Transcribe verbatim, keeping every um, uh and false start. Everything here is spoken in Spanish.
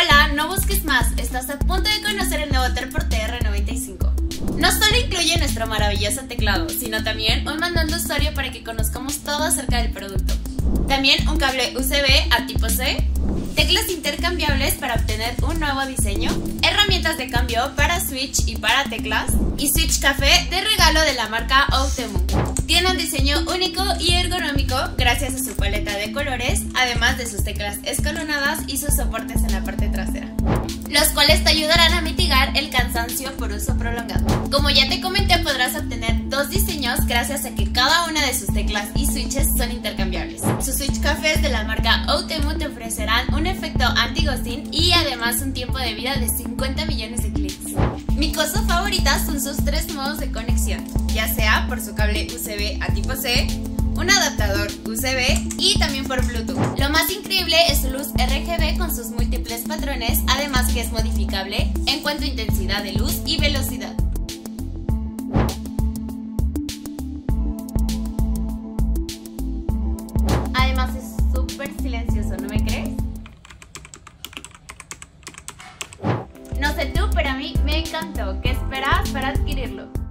Hola, no busques más, estás a punto de conocer el nuevo Teleporte R noventa y cinco. No solo incluye nuestro maravilloso teclado, sino también un manual de usuario para que conozcamos todo acerca del producto. También un cable U S B a tipo C, teclas intercambiables para obtener un nuevo diseño, herramientas de cambio para switch y para teclas, y switch café de regalo de la marca Outemu. Tiene un diseño único y ergonómico gracias a su paleta de colores, además de sus teclas escalonadas y sus soportes en la parte trasera, los cuales te ayudarán a mitigar el cansancio por uso prolongado. Como ya te comenté, podrás obtener dos diseños gracias a que cada una de sus teclas y switches son intercambiables. Sus switch cafés de la marca Outemu te ofrecerán un efecto anti-ghosting y además un tiempo de vida de cincuenta millones de clics. Mi cosa favorita son sus tres modos de conexión, ya sea por su cable U S B a tipo C, un adaptador U S B y también por Bluetooth. Lo más increíble es su luz R G B con sus múltiples patrones, además que es modificable en cuanto a intensidad de luz y velocidad. Además es súper silencioso, ¿no me crees? No sé tú, pero a mí me encantó. ¿Qué esperas para adquirirlo?